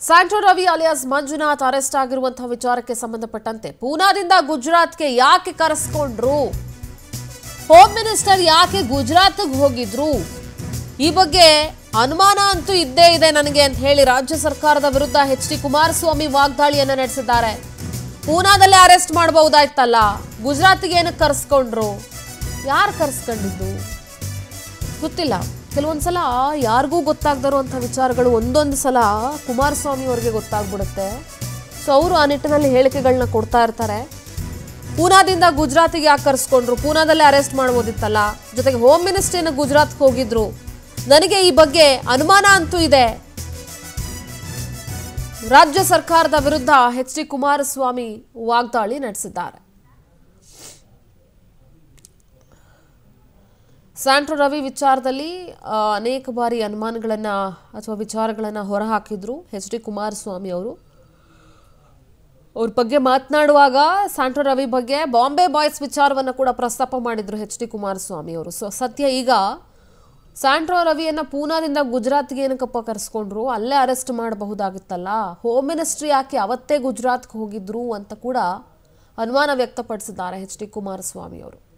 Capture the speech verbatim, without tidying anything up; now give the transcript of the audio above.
Santro Ravi alias Manjunath arrest ಆಗಿರುವಂತಹ ವಿಚಾರಕ್ಕೆ ಸಂಬಂಧಪಟ್ಟಂತೆ ಪೂನಾದಿಂದ ಗುಜರಾತ್ಗೆ ಯಾಕೆ ಕರೆಸ್ಕೊಂಡ್ರು, ಹೋಮ್ ಮಿನಿಸ್ಟರ್ ಯಾಕೆ ಗುಜರಾತ್ಗೆ ಹೋಗಿದ್ರು, ಈ ಬಗ್ಗೆ ಅನುಮಾನ ಅಂತೂ ಇದ್ದೇ ಇದೆ ನನಗೆ ಅಂತ ಹೇಳಿ ರಾಜ್ಯ ಸರ್ಕಾರದ ವಿರುದ್ಧ ಎಚ್ ಡಿ ಕುಮಾರಸ್ವಾಮಿ ವಾಗ್ದಾಳಿಯನ್ನ ನಡೆಸಿದ್ದಾರೆ. ಪೂನಾದಲ್ಲೇ ಅರೆಸ್ಟ್ ಮಾಡಬಹುದಾಯ್ತಲ್ಲ, ಗುಜರಾತ್ಗೆ ಏನಕ್ಕೆ ಕರೆಸ್ಕೊಂಡ್ರು, ಯಾರು ಕರೆಸ್ಕೊಂಡಿದ್ದು ಗೊತ್ತಿಲ್ಲ. ಕೆಲವೊಂದ್ಸಲ ಯಾರಿಗೂ ಗೊತ್ತಾಗದಿರುವಂಥ ವಿಚಾರಗಳು ಒಂದೊಂದು ಸಲ ಕುಮಾರಸ್ವಾಮಿ ಅವರಿಗೆ ಗೊತ್ತಾಗ್ಬಿಡುತ್ತೆ. ಸೊ ಅವರು ಆ ನಿಟ್ಟಿನಲ್ಲಿ ಹೇಳಿಕೆಗಳನ್ನ ಕೊಡ್ತಾ ಇರ್ತಾರೆ. ಪೂನಾದಿಂದ ಗುಜರಾತಿಗೆ ಯಾಕೆ ಕರೆಸ್ಕೊಂಡ್ರು, ಪೂನಾದಲ್ಲೇ ಅರೆಸ್ಟ್ ಮಾಡ್ಬೋದಿತ್ತಲ್ಲ, ಜೊತೆಗೆ ಹೋಮ್ ಮಿನಿಸ್ಟ್ರಿನ ಗುಜರಾತ್ಗೆ ಹೋಗಿದ್ರು, ನನಗೆ ಈ ಬಗ್ಗೆ ಅನುಮಾನ ಅಂತೂ ಇದೆ. ರಾಜ್ಯ ಸರ್ಕಾರದ ವಿರುದ್ಧ ಎಚ್ ಡಿ ಕುಮಾರಸ್ವಾಮಿ ವಾಗ್ದಾಳಿ ನಡೆಸಿದ್ದಾರೆ. ಸ್ಯಾಂಟ್ರೋ ರವಿ ವಿಚಾರದಲ್ಲಿ ಅನೇಕ ಬಾರಿ ಅನುಮಾನಗಳನ್ನು ಅಥವಾ ವಿಚಾರಗಳನ್ನು ಹೊರಹಾಕಿದ್ರು ಎಚ್ ಡಿ ಕುಮಾರಸ್ವಾಮಿ ಅವರು. ಅವ್ರ ಬಗ್ಗೆ ಮಾತನಾಡುವಾಗ ಸ್ಯಾಂಟ್ರೋ ರವಿ ಬಗ್ಗೆ ಬಾಂಬೆ ಬಾಯ್ಸ್ ವಿಚಾರವನ್ನು ಕೂಡ ಪ್ರಸ್ತಾಪ ಮಾಡಿದ್ರು ಎಚ್ ಡಿ ಕುಮಾರಸ್ವಾಮಿ ಅವರು. ಸೊ ಸದ್ಯ ಈಗ ಸ್ಯಾಂಟ್ರೋ ರವಿಯನ್ನು ಪೂನಾದಿಂದ ಗುಜರಾತ್ಗೆ ಏನಕ್ಕಪ್ಪ ಕರೆಸ್ಕೊಂಡ್ರು, ಅಲ್ಲೇ ಅರೆಸ್ಟ್ ಮಾಡಬಹುದಾಗಿತ್ತಲ್ಲ, ಹೋಮ್ ಮಿನಿಸ್ಟ್ರಿ ಯಾಕೆ ಅವತ್ತೇ ಗುಜರಾತ್ಗೆ ಹೋಗಿದ್ರು ಅಂತ ಕೂಡ ಅನುಮಾನ ವ್ಯಕ್ತಪಡಿಸಿದ್ದಾರೆ ಎಚ್ ಡಿ ಕುಮಾರಸ್ವಾಮಿ ಅವರು.